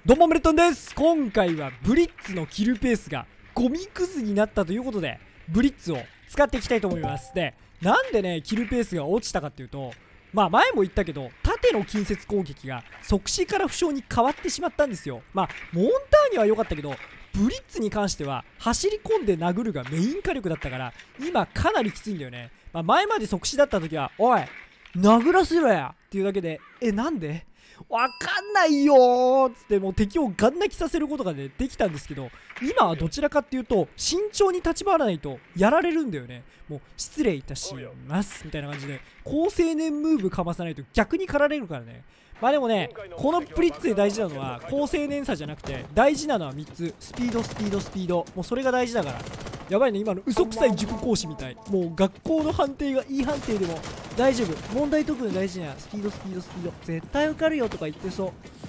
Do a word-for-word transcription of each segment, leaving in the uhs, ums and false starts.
どうもメルトンです。今回はブリッツのキルペースがゴミくずになったということで、ブリッツを使っていきたいと思います。で、なんでねキルペースが落ちたかっていうと、まあ前も言ったけど縦の近接攻撃が即死から負傷に変わってしまったんですよ。まあモンターには良かったけど、ブリッツに関しては走り込んで殴るがメイン火力だったから今かなりきついんだよね。まあ、前まで即死だった時はおい殴らせろやっていうだけで、えなんでわかんないよーっつってもう敵をガン泣きさせることが、ね、できたんですけど、今はどちらかっていうと慎重に立ち回らないとやられるんだよね。もう失礼いたしますみたいな感じで高青年ムーブかまさないと逆に狩られるからね。まあでもね、このブリッツで大事なのは高青年さじゃなくて大事なのはみっつ、スピードスピードスピード、もうそれが大事だから。やばいね、今の嘘くさい塾講師みたい。もう学校の判定がいい判定でも大丈夫、問題解くの大事なスピードスピードスピード、絶対受かるよとか言ってそう。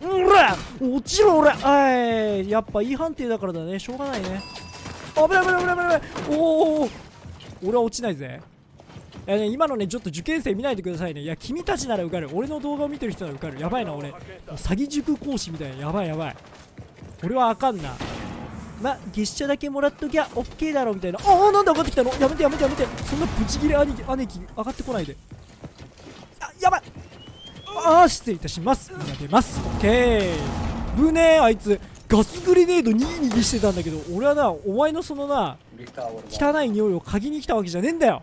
うら落ちろ俺、あいやっぱいい判定だからだね、しょうがないね。危ない危ない危ない危ない、おお俺は落ちないぜ。いやね、今のねちょっと受験生見ないでくださいね。いや君たちなら受かる、俺の動画を見てる人なら受かる。やばいな俺、詐欺塾講師みたいな、やばいやばい、俺はあかんな。ま、月謝だけもらっときゃオッケーだろみたいな。ああなんで上がってきたの、やめてやめてやめて、そんなブチギレ兄貴姉貴上がってこないで。あやばい、ああ失礼いたします。今出ます、オッケー。ぶねー、あいつガスグレネードにぎにぎしてたんだけど、俺はなお前のそのな汚い匂いを嗅ぎに来たわけじゃねえんだよ。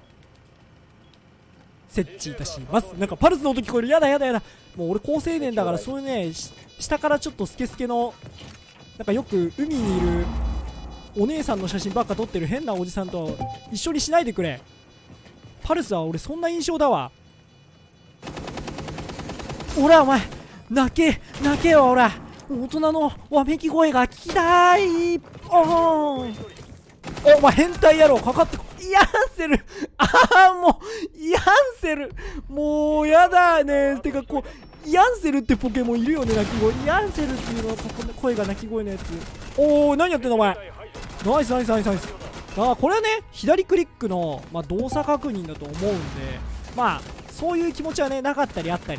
設置いたします。なんかパルスの音聞こえる、やだやだやだ。もう俺高青年だからそういうね下からちょっとスケスケのなんかよく海にいるお姉さんの写真ばっか撮ってる変なおじさんと一緒にしないでくれ。パルスは俺そんな印象だわ。おらお前泣け泣けよ、おら大人のわめき声が聞きたい。おーお前変態野郎かかってこヤンセル、ああもうヤンセルもうやだね。てかこうヤンセルってポケモンいるよね、鳴き声。ヤンセルっていうのは声が鳴き声のやつ。おお何やってんのお前、ナイスナイスナイスナイス。ああこれはね左クリックの、まあ、動作確認だと思うんで、まあそういう気持ちはねなかったりあったり。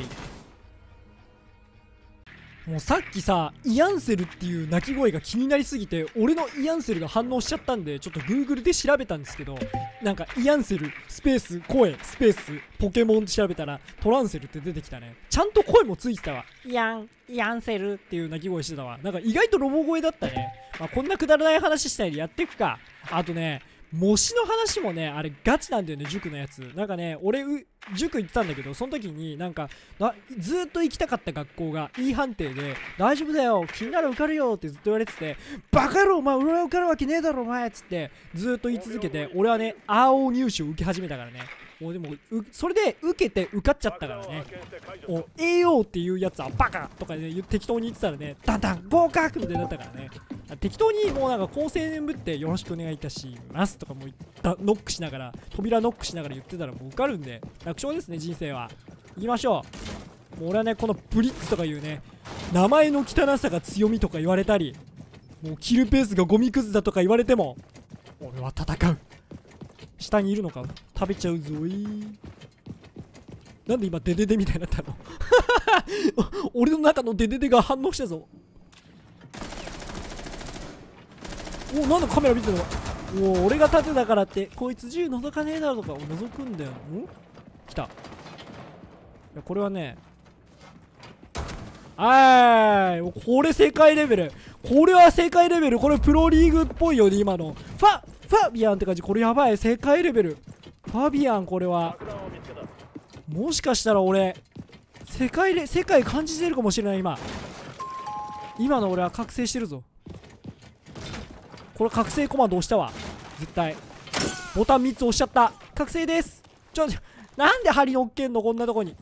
もうさっきさイアンセルっていう鳴き声が気になりすぎて俺のイアンセルが反応しちゃったんで、ちょっと Google で調べたんですけど、なんかイアンセルスペース声スペースポケモンって調べたらトランセルって出てきたね。ちゃんと声もついてたわ。イアンイアンセルっていう鳴き声してたわ。なんか意外とロボ声だったね。まあ、こんなくだらない話したいでやっていくか。あとね模試の話もねあれガチなんだよね、塾のやつ。なんかね俺塾行ってたんだけど、その時になんかなずーっと行きたかった学校が E 判定で大丈夫だよ気になる受かるよってずっと言われてて、バカ野郎お前俺は受かるわけねえだろお前っつってずーっと言い続けて、俺はね青入試を受け始めたからね。もうでもそれで受けて受かっちゃったからね。お エーオー っていうやつはバカとかね適当に言ってたらねだんだん合格みたいになったからね。適当にもうなんか高青年ぶってよろしくお願いいたしますとかも言ったノックしながら扉ノックしながら言ってたらもう受かるんで楽勝ですね人生は。行きましょう。もう俺はねこのブリッツとかいうね名前の汚さが強みとか言われたり、もうキルペースがゴミくずだとか言われても俺は戦う。下にいるのか食べちゃうぞい。なんで今デデデみたいになったの俺の中のデデデが反応したぞ。おなんでカメラ見てるの。お俺が盾だからってこいつ銃覗かねえだろとか覗くんだよ。ん来た。いやこれはねあーいこれ世界レベル、これは世界レベル、これプロリーグっぽいよね今の。ファファビアンって感じ、これやばい世界レベル。ファビアンこれはもしかしたら俺世界レ世界感じてるかもしれない。今今の俺は覚醒してるぞ。これ覚醒コマンド押したわ絶対。ボタンみっつ押しちゃった。覚醒です。ちょちょなんで針乗っけんのこんなとこに。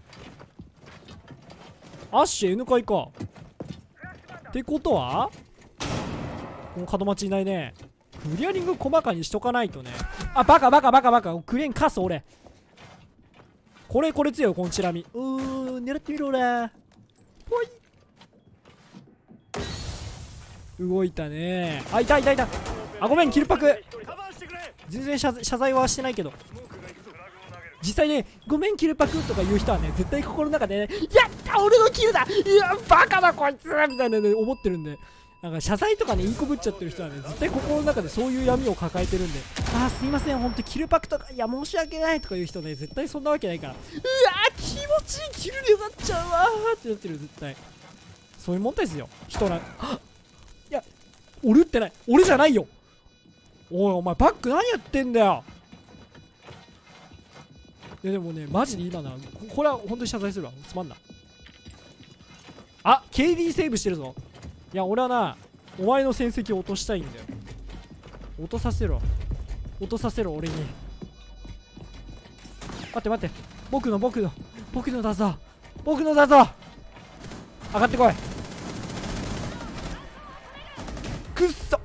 アッシュ N 階かってことはこの角待ちいないね。クリアリング細かにしとかないとね。あバカバカバカバカクレーンカス俺。これこれ強いこのチラミ。うーん狙ってみろ俺。ぽい動いたね。あいたいたいた。あごめんキルパク全然 謝, 謝罪はしてないけど、実際ねごめんキルパクとか言う人はね絶対心の中でねやったわ俺のキルだ、いやバカだこいつみたいなね思ってるんで、なんか謝罪とかね言いこぶっちゃってる人はね絶対心の中でそういう闇を抱えてるんで、あーすいませんほんとキルパクとかいや申し訳ないとかいう人ね絶対そんなわけないから、うわー気持ちいいキルになっちゃうわーってなってる絶対。そういうもんですよ人ら。いや俺ってない、俺じゃないよ。おいお前バック何やってんだよ。いやでもねマジで今なこれは本当に謝罪するわ、つまんな。あ ケーディー セーブしてるぞ。いや俺はなお前の戦績を落としたいんだよ。落とさせろ落とさせろ俺に。待って待って、僕の僕の僕のだぞ僕のだぞ、上がってこい。くっそ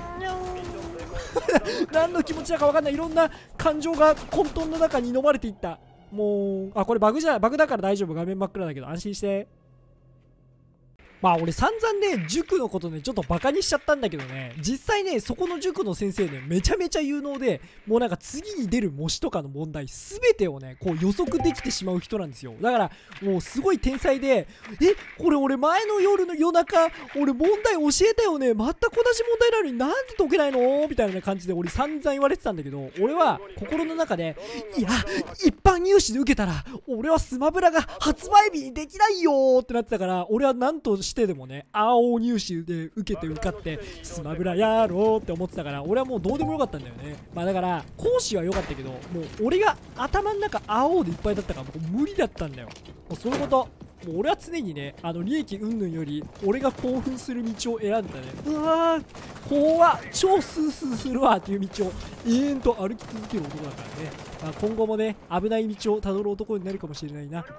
何の気持ちだか分かんない、いろんな感情が混沌の中に飲まれていった。もうあこれバグじゃバグだから大丈夫、画面真っ暗だけど安心して。まあ俺散々ね塾のことねちょっとバカにしちゃったんだけどね、実際ねそこの塾の先生ねめちゃめちゃ有能で、もうなんか次に出る模試とかの問題全てをねこう予測できてしまう人なんですよ。だからもうすごい天才で、えこれ俺前の夜の夜中俺問題教えたよね、全く同じ問題なのになんで解けないのみたいな感じで俺散々言われてたんだけど、俺は心の中でいや一般入試で受けたら俺はスマブラが発売日にできないよーってなってたから、俺はなんとしてでもね青入試で受けて受かってスマブラやろうって思ってたから、俺はもうどうでもよかったんだよね。まあだから講師は良かったけどもう俺が頭の中青でいっぱいだったからもう無理だったんだよ。もうそういうこと、もう俺は常にねあの利益云々より俺が興奮する道を選んだね。うわー怖っ超スースーするわっていう道を永遠と歩き続ける男だからね、まあ、今後もね危ない道をたどる男になるかもしれないな。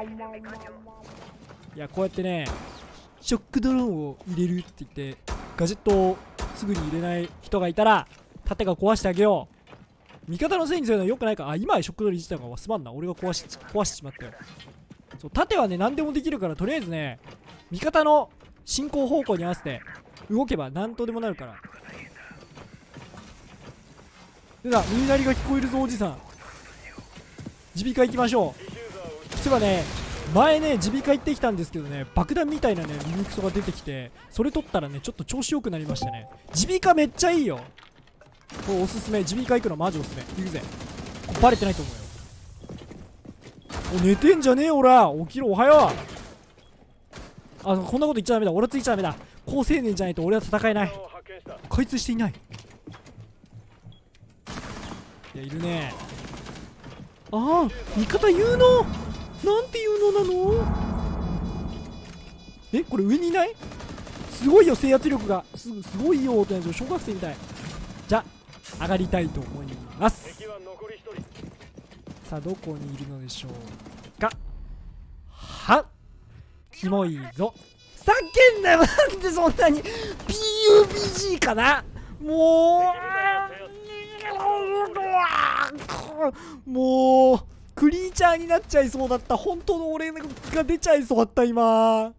いやこうやってねショックドローンを入れるって言ってガジェットをすぐに入れない人がいたら盾が壊してあげよう。味方のせいにするのは良くないか。あ今ショックドローン入れてたのがすまんな、俺が壊し壊してしまったよ。そう盾はね何でもできるから、とりあえずね味方の進行方向に合わせて動けば何とでもなるから。でだ耳鳴りが聞こえるぞおじさん、耳鼻科行きましょう。そういえばね前ね耳鼻科行ってきたんですけどね、爆弾みたいなね耳クソが出てきて、それ取ったらねちょっと調子良くなりましたね。耳鼻科めっちゃいいよ、これおすすめ、耳鼻科行くのマジおすすめ。行くぜ、これバレてないと思うよ。お寝てんじゃねえおら、起きろおはよう。あこんなこと言っちゃダメだ、俺はついちゃダメだ、高青年じゃないと俺は戦えない。開通していない。いやいるね。ああ味方有能、なんていうのなの。えこれ上にいない、すごいよ制圧力が す, すごいよってなる、小学生みたい。じゃあ上がりたいと思います。さあどこにいるのでしょうか。はっキモいぞ、叫んだよなんでそんなに ピーユービージー かな、もうもうクリーチャーになっちゃいそうだった。本当の俺が出ちゃいそうだった今。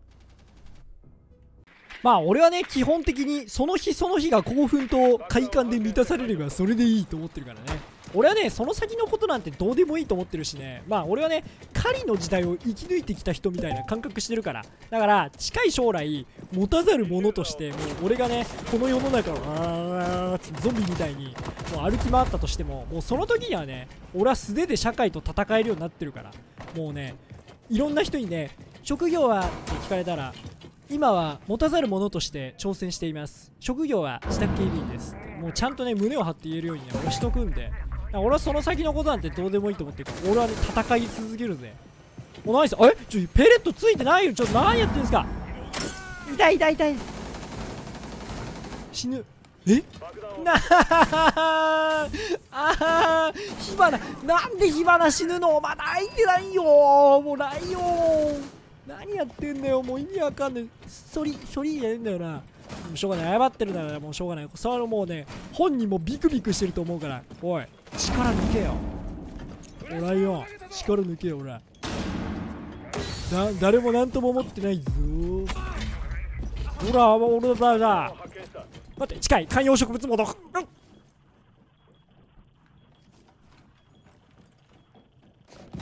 まあ俺はね基本的にその日その日が興奮と快感で満たされればそれでいいと思ってるからね。俺はねその先のことなんてどうでもいいと思ってるしね、まあ俺はね狩りの時代を生き抜いてきた人みたいな感覚してるから、だから近い将来持たざる者としてもう俺がねこの世の中をあーゾンビみたいにもう歩き回ったとしても、もうその時にはね俺は素手で社会と戦えるようになってるから、もうねいろんな人にね職業はって聞かれたら今は持たざる者として挑戦しています、職業は自宅警備員ですってもうちゃんとね胸を張って言えるようにね押しとくんで、俺はその先のことなんてどうでもいいと思ってるから、俺はね戦い続けるぜ。おナイス、えちょペレットついてないよ、ちょっと何やってんすか。痛い痛い痛い、死ぬ。えなああ火花、なんで火花死ぬの、お前泣いてないよもうないよ、何やってんだよもう意味わかんない、ソリソリやるんだよな。もうしょうがない、謝ってるならもうしょうがない、それはもうね本人もビクビクしてると思うから、おい力抜けよおらよ、力抜けよおら、だ誰も何とも思ってないぞ。ほら俺のだだ、待って近い、観葉植物モード、うん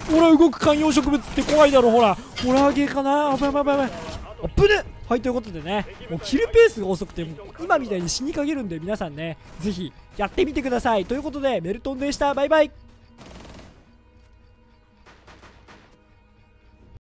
ほら動く観葉植物って怖いだろ。ほらホラーゲーかな。あばいばいばいばい、あっぶね。はいということでね、もうキルペースが遅くてもう今みたいに死にかけるんで、皆さんねぜひやってみてくださいということで、メルトンでした。バイバイ。